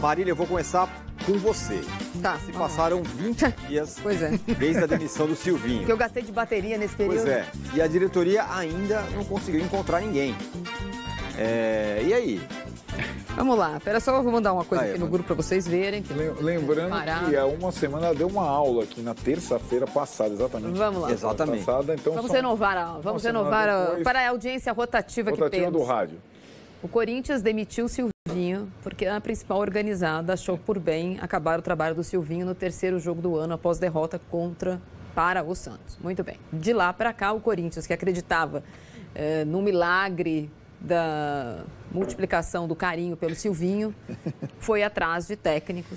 Marília, eu vou começar com você. Tá. Se passaram 20 dias desde a demissão do Silvinho. Que eu gastei de bateria nesse período. Pois é. E a diretoria ainda não conseguiu encontrar ninguém. E aí? Vamos lá. Espera só, eu vou mandar uma coisa aqui no grupo para vocês verem. Lembrando que há uma semana ela deu uma aula aqui na terça-feira passada, exatamente. Vamos lá. Exatamente. Passada, então vamos renovar a aula. Vamos renovar para a audiência rotativa que temos. do rádio. O Corinthians demitiu o Silvinho porque a principal organizada achou por bem acabar o trabalho do Silvinho no terceiro jogo do ano após derrota para o Santos. Muito bem. De lá para cá, o Corinthians, que acreditava no milagre da multiplicação do carinho pelo Silvinho, foi atrás de técnicos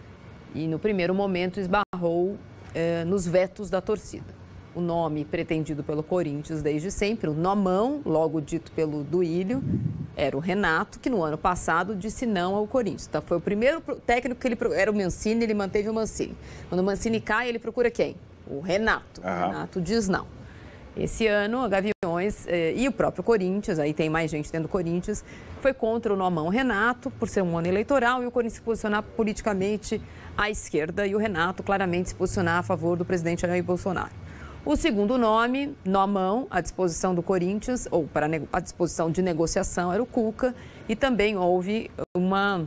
e, no primeiro momento, esbarrou nos vetos da torcida. O nome pretendido pelo Corinthians desde sempre, o nomão, logo dito pelo Duílio, era o Renato, que no ano passado disse não ao Corinthians. Então, foi o primeiro técnico que ele era o Mancini, ele manteve o Mancini. Quando o Mancini cai, ele procura quem? O Renato. O Renato diz não. Esse ano, a Gaviões e o próprio Corinthians, aí tem mais gente dentro do Corinthians, foi contra o nomão Renato, por ser um ano eleitoral, e o Corinthians se posicionar politicamente à esquerda, e o Renato claramente se posicionar a favor do presidente Jair Bolsonaro. O segundo nome, nomão, à disposição do Corinthians, ou para à disposição de negociação, era o Cuca, e também houve uma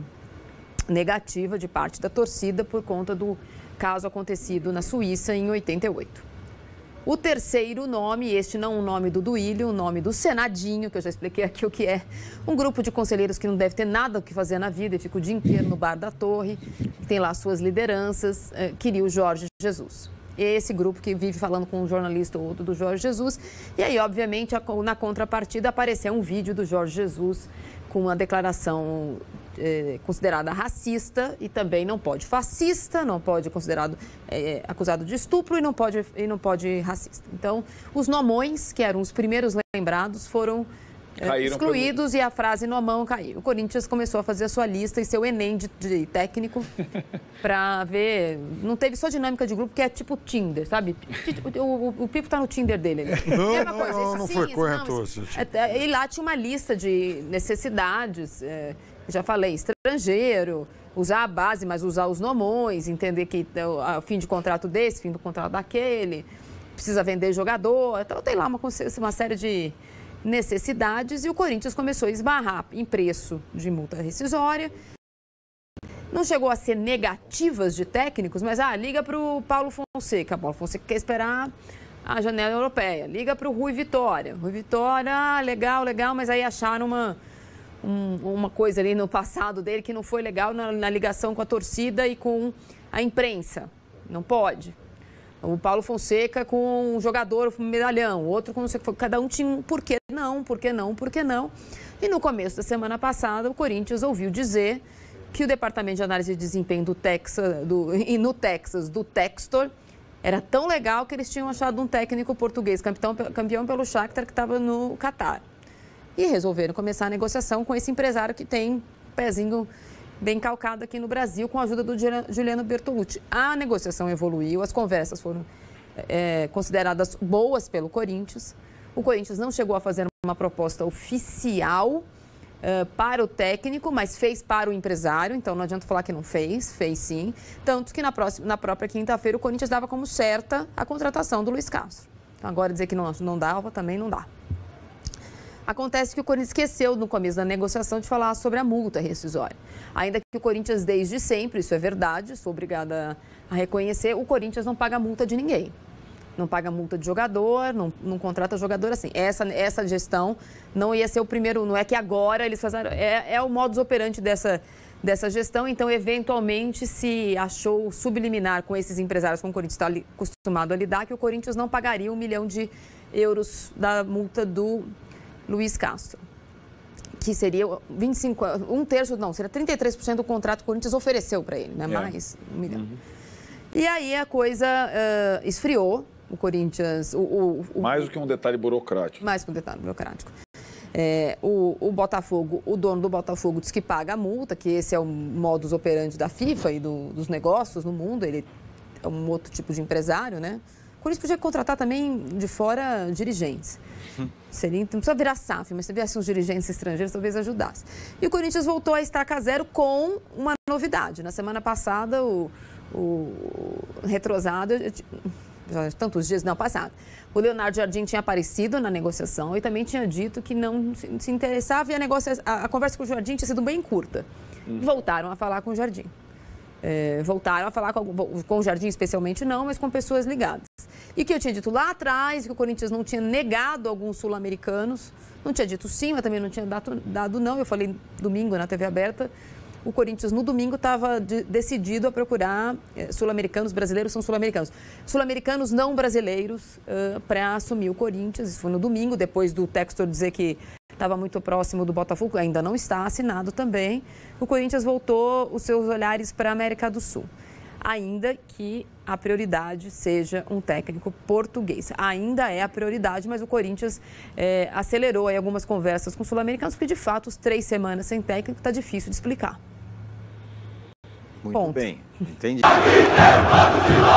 negativa de parte da torcida por conta do caso acontecido na Suíça em 88. O terceiro nome, este não o nome do Duílio, o nome do Senadinho, que eu já expliquei aqui o que é, um grupo de conselheiros que não deve ter nada o que fazer na vida e fica o dia inteiro no bar da Torre, tem lá suas lideranças, queria o Jorge Jesus. Esse grupo que vive falando com um jornalista ou outro do Jorge Jesus. E aí, obviamente, na contrapartida apareceu um vídeo do Jorge Jesus com uma declaração considerada racista e também não pode fascista, não pode considerado acusado de estupro e não pode racista. Então, os nomões, que eram os primeiros lembrados, foram excluídos e a frase nomão caiu. O Corinthians começou a fazer a sua lista e seu Enem de técnico para ver. Não teve só dinâmica de grupo, que é tipo Tinder, sabe? O Pipo tá no Tinder dele. Não foi corretor. E lá tinha uma lista de necessidades. Já falei, estrangeiro, usar a base, mas usar os nomões, entender que fim de contrato desse, fim do contrato daquele, precisa vender jogador. Então tem lá uma série de necessidades e o Corinthians começou a esbarrar em preço de multa rescisória. Não chegou a ser negativas de técnicos, mas liga para o Paulo Fonseca. Paulo Fonseca quer esperar a janela europeia. Liga para o Rui Vitória. Rui Vitória, legal, mas aí acharam uma coisa ali no passado dele que não foi legal na ligação com a torcida e com a imprensa. Não pode. O Paulo Fonseca com um jogador medalhão, outro com não sei o que. Cada um tinha um por que não. E no começo da semana passada, o Corinthians ouviu dizer que o Departamento de Análise de Desempenho do Texas, do Textor, era tão legal que eles tinham achado um técnico português, campeão pelo Shakhtar, que estava no Catar. E resolveram começar a negociação com esse empresário que tem pezinho bem calcado aqui no Brasil, com a ajuda do Juliano Bertolucci. A negociação evoluiu, as conversas foram consideradas boas pelo Corinthians. O Corinthians não chegou a fazer uma proposta oficial para o técnico, mas fez para o empresário, então não adianta falar que não fez sim. Tanto que na própria quinta-feira o Corinthians dava como certa a contratação do Luiz Castro. Então, agora dizer que não dava, também não dá. Acontece que o Corinthians esqueceu no começo da negociação de falar sobre a multa rescisória. Ainda que o Corinthians desde sempre, isso é verdade, sou obrigada a reconhecer, o Corinthians não paga multa de ninguém. Não paga multa de jogador, não contrata jogador assim. Essa gestão não ia ser o primeiro, não é que agora eles fizeram, é o modus operandi dessa gestão, então eventualmente se achou subliminar com esses empresários com o Corinthians está acostumado a lidar, que o Corinthians não pagaria €1 milhão da multa do Luiz Castro, que seria 25, seria 33% do contrato que o Corinthians ofereceu para ele, né? Mais €1 milhão. E aí a coisa esfriou, o Corinthians... Mais do que um detalhe burocrático. Mais que um detalhe burocrático. O Botafogo, o dono do Botafogo diz que paga a multa, que esse é o modus operandi da FIFA e dos negócios no mundo, ele é um outro tipo de empresário, né? Corinthians podia contratar também de fora dirigentes. Seria, não precisa virar SAF, mas se tivesse uns dirigentes estrangeiros, talvez ajudasse. E o Corinthians voltou a estaca zero com uma novidade. Na semana passada, o retrosado, tantos dias, não, passado, o Leonardo Jardim tinha aparecido na negociação e também tinha dito que não se interessava e a conversa com o Jardim tinha sido bem curta. Voltaram a falar com o Jardim. Voltaram a falar com o Jardim especialmente não, mas com pessoas ligadas. E que eu tinha dito lá atrás, que o Corinthians não tinha negado alguns sul-americanos, não tinha dito sim, mas também não tinha dado não. Eu falei domingo na TV aberta, o Corinthians no domingo estava decidido a procurar sul-americanos, brasileiros são sul-americanos. Sul-americanos não brasileiros para assumir o Corinthians. Isso foi no domingo, depois do Textor dizer que estava muito próximo do Botafogo, ainda não está assinado também. O Corinthians voltou os seus olhares para a América do Sul. Ainda que a prioridade seja um técnico português. Ainda é a prioridade, mas o Corinthians acelerou aí algumas conversas com os sul-americanos, porque de fato, os 3 semanas sem técnico está difícil de explicar. Muito bem, entendi.